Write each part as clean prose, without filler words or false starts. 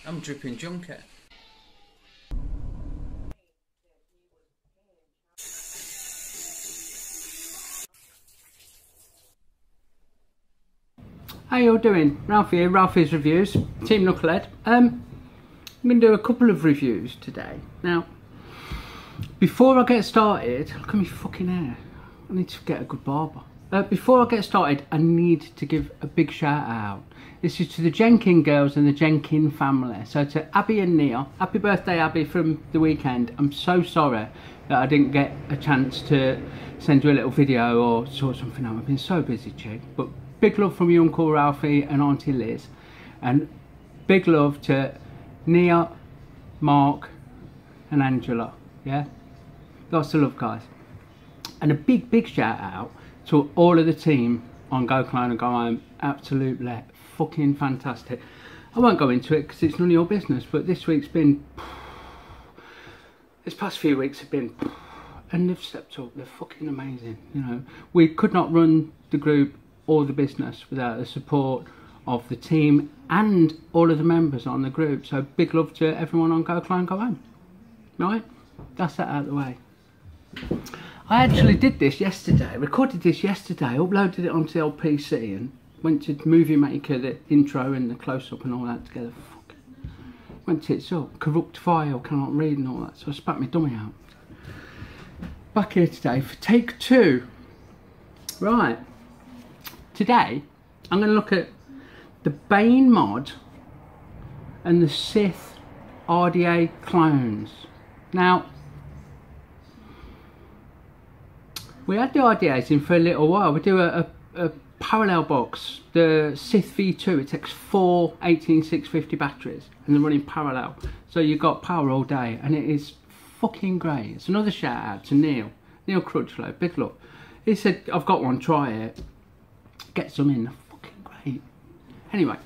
I'm dripping junket. How you all doing? Ralfy here, Ralphy's Reviews, Team Knucklehead. I'm going to do a couple of reviews today. Now, before I get started, look at my fucking hair. I need to get a good barber. Before I get started, I need to give a big shout out. This is to the Jenkin girls and the Jenkin family. So to Abby and Neil, happy birthday Abby from the weekend. I'm so sorry that I didn't get a chance to send you a little video or sort something out. I've been so busy, chick. But big love from your Uncle Ralphie and Auntie Liz. And big love to Neil, Mark and Angela. Yeah? Lots of love, guys. And a big shout out to all of the team on Go Clone and Go Home. Absolutely fucking fantastic. I won't go into it because it's none of your business, but this week's been, this past few weeks have been, and they've stepped up. They're fucking amazing. You know, we could not run the group or the business without the support of the team and all of the members on the group. So big love to everyone on Go Clone Go Home. Right, that's that out of the way. I actually did this yesterday, recorded this yesterday, uploaded it onto the old PC and went to Movie Maker, the intro and the close-up and all that together. Fuck. Went tits up, corrupt file, cannot read and all that, so I spat my dummy out. Back here today for take 2. Right, today I'm going to look at the Bane mod and the Sith RDA clones. Now, we had the RDAs in for a little while. We do a parallel box, the Sith V2. It takes 4 18650 batteries and they're running parallel. So you've got power all day and it is fucking great. It's another shout out to Neil Crutchlow, big love. He said, I've got one, try it. Get some in, they're fucking great. Anyway,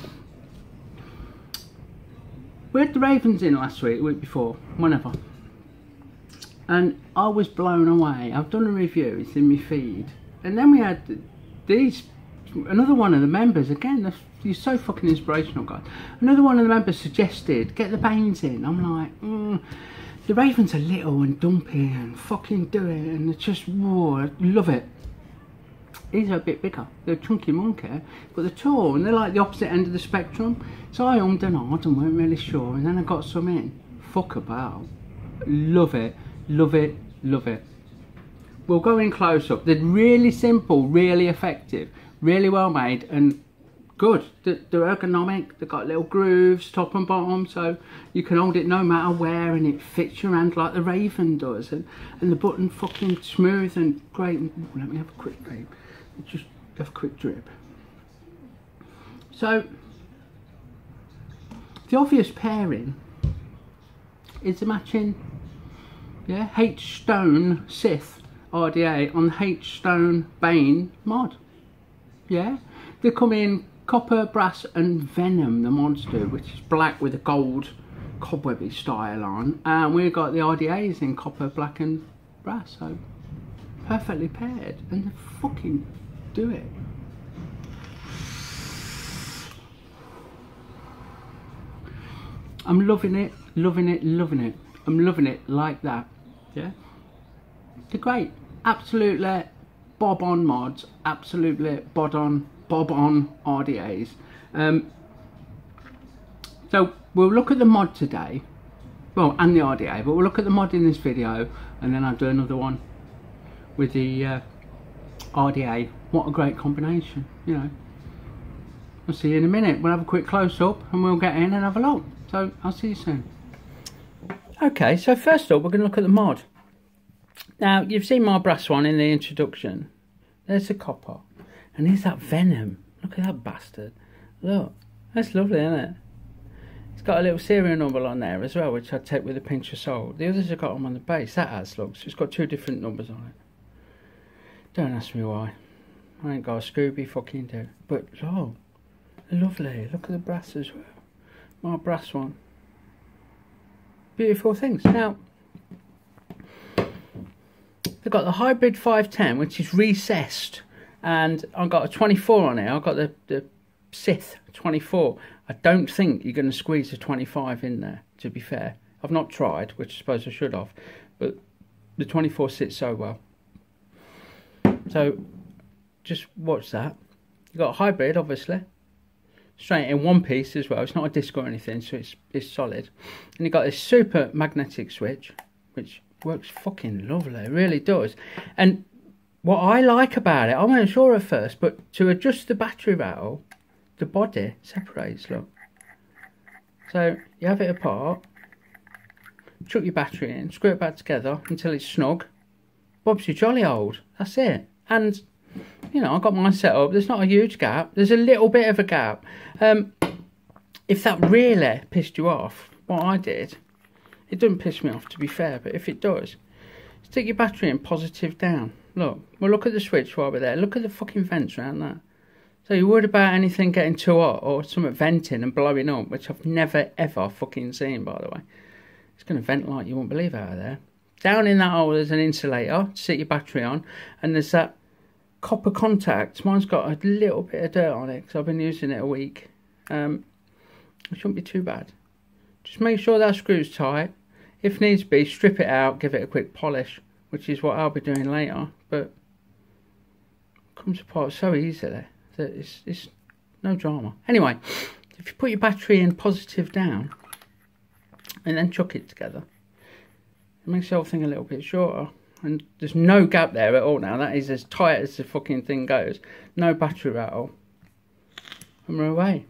we had the Ravens in last week, the week before, whenever. And I was blown away. I've done a review, it's in my feed. And then we had these, another one of the members, again, you're so fucking inspirational, guys. Another one of the members suggested, get the Banes in. I'm like, the Ravens are little and dumpy and fucking do it. And it's just, whoa, I love it. These are a bit bigger. They're a chunky monkey, but they're tall and they're like the opposite end of the spectrum. So I ummed and ahed and weren't really sure. And then I got some in. Fuck about. Love it. Love it, love it. We'll go in close up. They're really simple, really effective, really well made and good. They're ergonomic, they've got little grooves top and bottom, so you can hold it no matter where and it fits your hand like the Raven does. And the button fucking smooth and great. Let me have a quick drip. Just have a quick drip. So, the obvious pairing is the matching, yeah, HStone Sith RDA on the HStone Bane mod. Yeah, they come in copper, brass and venom, the mods do, which is black with a gold cobwebby style on, and we've got the RDAs in copper, black and brass, so perfectly paired, and they fucking do it. I'm loving it, loving it, loving it. I'm loving it like that. Yeah, they're great. Absolutely bob on mods, absolutely bob on RDAs. So we'll look at the mod today, well, and the RDA, but we'll look at the mod in this video and then I'll do another one with the RDA. What a great combination, you know. I'll see you in a minute. We'll have a quick close up and we'll get in and have a look. So I'll see you soon. Okay, so first up we're going to look at the mod. Now, you've seen my brass one in the introduction. There's the copper. And here's that venom. Look at that bastard. Look, that's lovely, isn't it? It's got a little serial number on there as well, which I'd take with a pinch of salt. The others have got them on the base. That has, look, so it's got 2 different numbers on it. Don't ask me why. I ain't got a Scooby fucking do. But, oh, lovely. Look at the brass as well. My brass one. Beautiful things. Now, they've got the hybrid 510, which is recessed, and I've got a 24 on it. I've got the Sith 24. I don't think you're going to squeeze a 25 in there, to be fair. I've not tried, which I suppose I should have, but the 24 sits so well. So just watch that. You've got a hybrid, obviously. Straight in one piece as well. It's not a disc or anything, so it's solid. And you've got this super magnetic switch, which works fucking lovely. It really does. And what I like about it, I wasn't sure at first, but to adjust the battery rattle, the body separates, look. So you have it apart, chuck your battery in, screw it back together until it's snug. Bob's your jolly old. That's it. And you know, I've got mine set up. There's not a huge gap. There's a little bit of a gap. If that really pissed you off, what I did, it doesn't piss me off to be fair, but if it does, stick your battery in positive down. Look, well, look at the switch while we're there. Look at the fucking vents around that. So you're worried about anything getting too hot or something venting and blowing up, which I've never ever fucking seen, by the way. It's going to vent like you won't believe out of there. Down in that hole there's an insulator to sit your battery on, and there's that copper contact. Mine's got a little bit of dirt on it because I've been using it a week. It shouldn't be too bad. Just make sure that screw's tight. If needs be, strip it out, give it a quick polish, which is what I'll be doing later. But it comes apart so easily that it's no drama. Anyway, if you put your battery in positive down and then chuck it together, it makes the whole thing a little bit shorter. And there's no gap there at all now. That is as tight as the fucking thing goes. No battery rattle. And we're away.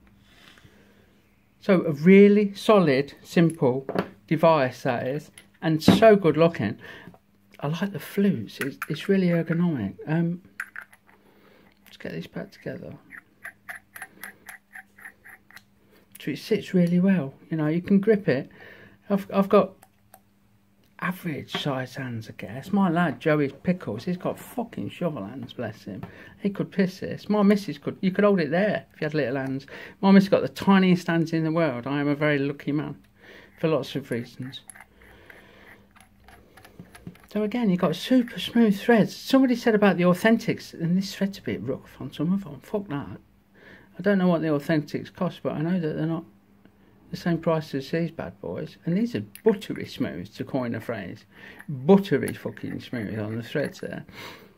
So a really solid, simple device that is. And so good looking. I like the flutes. It's really ergonomic. Let's get this back together. So it sits really well. You know, you can grip it. I've got average size hands, I guess. My lad Joey's Pickles, he's got fucking shovel hands, bless him. He could piss this. My missus could, you could hold it there if you had little hands. My missus got the tiniest hands in the world. I am a very lucky man for lots of reasons. So again, you've got super smooth threads. Somebody said about the Authentics, and this thread's a bit rough on some of them. Fuck that. I don't know what the Authentics cost, but I know that they're not the same price as these bad boys. And these are buttery smooth, to coin a phrase. Buttery fucking smooth on the threads there.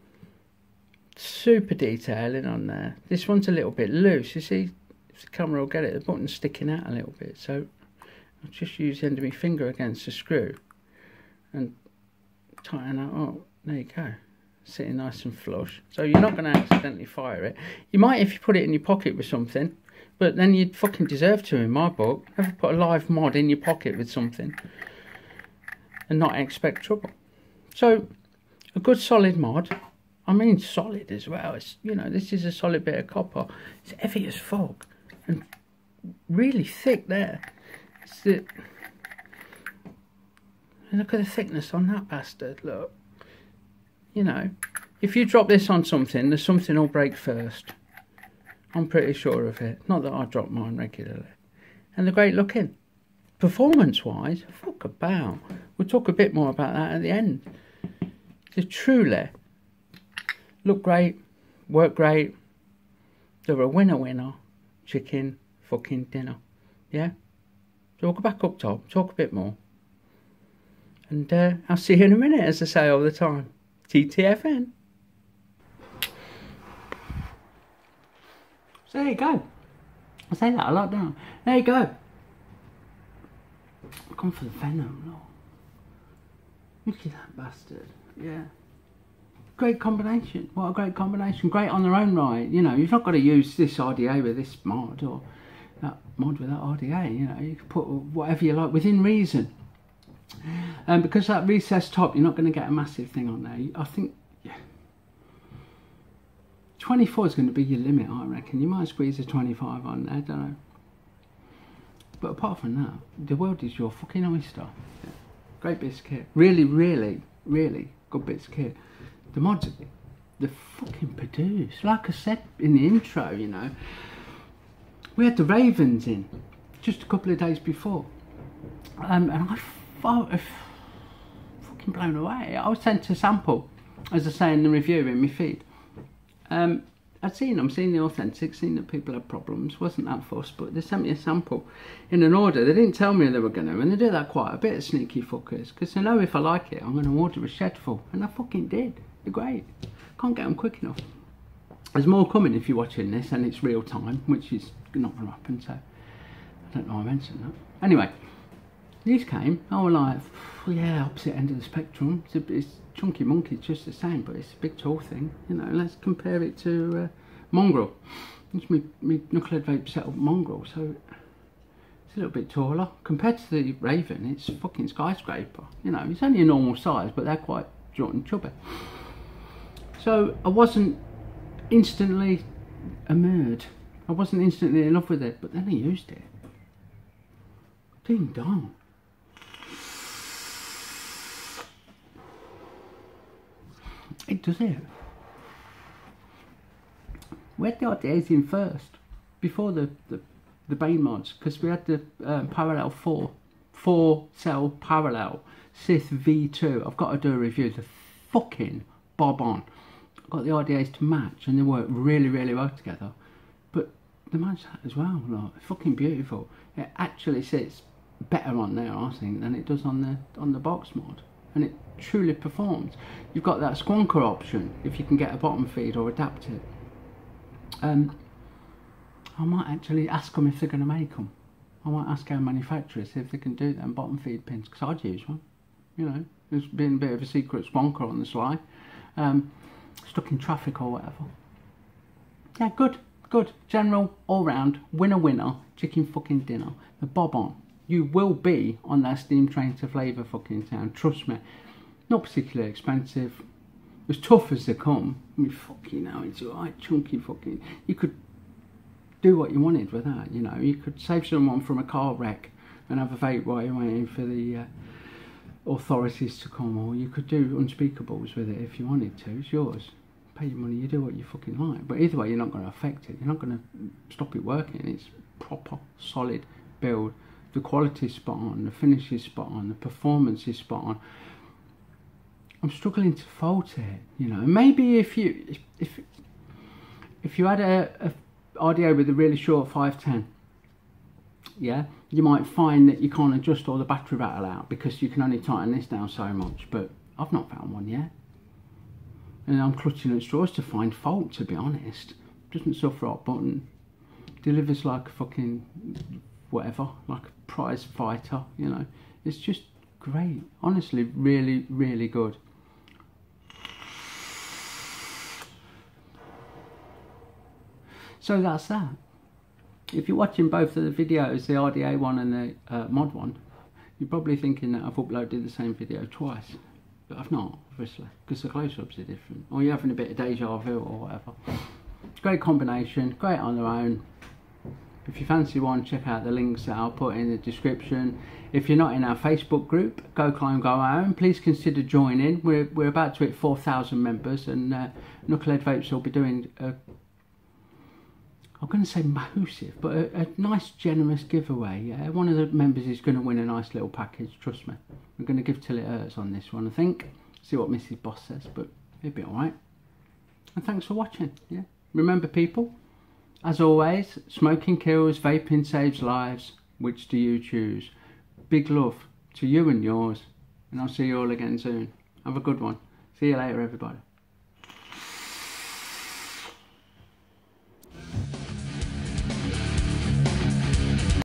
Super detailing on there. This one's a little bit loose. You see, if the camera will get it, the button's sticking out a little bit. So I'll just use the end of my finger against the screw and tighten that up. There you go. Sitting nice and flush. So you're not going to accidentally fire it. You might if you put it in your pocket with something. But then you'd fucking deserve to, in my book. Never put a live mod in your pocket with something and not expect trouble. So, a good solid mod. I mean solid as well. It's, you know, this is a solid bit of copper. It's heavy as fuck. And really thick there. And look at the thickness on that bastard, look. You know, if you drop this on something, there's something will break first. I'm pretty sure of it. Not that I drop mine regularly. And they're great looking. Performance-wise, fuck about. We'll talk a bit more about that at the end. They truly look great, work great. They're a winner, chicken fucking dinner. Yeah? So we'll go back up top, talk a bit more. And I'll see you in a minute, as I say all the time. TTFN. So there you go. I say that a lot, don't I? There you go. I've gone for the Venom, look. Look at that bastard. Yeah. Great combination. What a great combination. Great on their own right. You know, you've not got to use this RDA with this mod or that mod with that RDA. You know, you can put whatever you like within reason. And because that recessed top, you're not going to get a massive thing on there. I think, yeah. 24 is going to be your limit, I reckon. You might squeeze a 25 on there, don't know. But apart from that, the world is your fucking oyster. Yeah. Great bits of kit. Really, really, really good bits of kit. The mods, they're fucking produced. Like I said in the intro, you know, we had the Ravens in just a couple of days before. And I was fucking blown away. I was sent a sample, as I say in the review in my feed. I'd seen them, seen the authentic, seen that people had problems, wasn't that fussed, but they sent me a sample in an order. They didn't tell me they were going to, and they do that quite a bit, sneaky fuckers, because they know if I like it, I'm going to order a shed full, and I fucking did. They're great. Can't get them quick enough. There's more coming if you're watching this, and it's real time, which is not going to happen, so I don't know why I mentioned that. Anyway, these came, I was like, yeah, opposite end of the spectrum. It's Chunky Monkey, just the same, but it's a big tall thing. You know, let's compare it to Mongrel. It's me Knucklehead Vape set up Mongrel, so it's a little bit taller. Compared to the Raven, it's fucking skyscraper. You know, it's only a normal size, but they're quite short and chubby. So I wasn't instantly enamored. I wasn't instantly in love with it, but then I used it. Ding dong. It does it. We had the ideas in first, before the Bane mods, because we had the parallel 4 cell parallel Sith V2. I've got to do a review. The fucking bob on. I've got the RDAs to match, and they work really, really well together. But the match that as well, like, fucking beautiful. It actually sits better on there, I think, than it does on the box mod, and it truly performs. You've got that squonker option if you can get a bottom feed or adapt it. I might actually ask them if they're going to make them. I might ask our manufacturers if they can do them bottom feed pins, because I'd use one. You know, there's been a bit of a secret squonker on the sly, stuck in traffic or whatever. Yeah, good. General, all round, winner, chicken fucking dinner. The bob on. You will be on that steam train to Flavour fucking town, trust me. Not particularly expensive. As tough as they come. I mean, fucking hell, it's alright, chunky fucking. You could do what you wanted with that, you know. You could save someone from a car wreck and have a vape while you're waiting for the authorities to come, or you could do unspeakables with it if you wanted to. It's yours. Pay your money, you do what you fucking like. But either way, you're not going to affect it. You're not going to stop it working. It's proper, solid build. The quality's spot on, the finish is spot on, the performance is spot on. I'm struggling to fault it, you know. Maybe if you had a RDA with a really short 510, yeah, you might find that you can't adjust all the battery rattle out because you can only tighten this down so much. But I've not found one yet, and I'm clutching at straws to find fault, to be honest. Doesn't suffer hot button, delivers like a fucking whatever, like a prize fighter, you know. It's just great, honestly, really, really good. So that's that. If you're watching both of the videos, the RDA one and the mod one, you're probably thinking that I've uploaded the same video twice, but I've not, obviously, because the close-ups are different, or you're having a bit of deja vu or whatever. It's a great combination, great on their own. If you fancy one, check out the links that I'll put in the description. If you're not in our Facebook group, Go Climb Go Home, please consider joining. We're about to hit 4,000 members, and Knucklehead Vapes will be doing a, I'm going to say massive, but a nice generous giveaway. Yeah? One of the members is going to win a nice little package, trust me. We're going to give till it hurts on this one, I think. See what Mrs. Boss says, but it'll be alright. And thanks for watching. Yeah. Remember, people, as always, smoking kills, vaping saves lives. Which do you choose? Big love to you and yours, and I'll see you all again soon. Have a good one. See you later, everybody.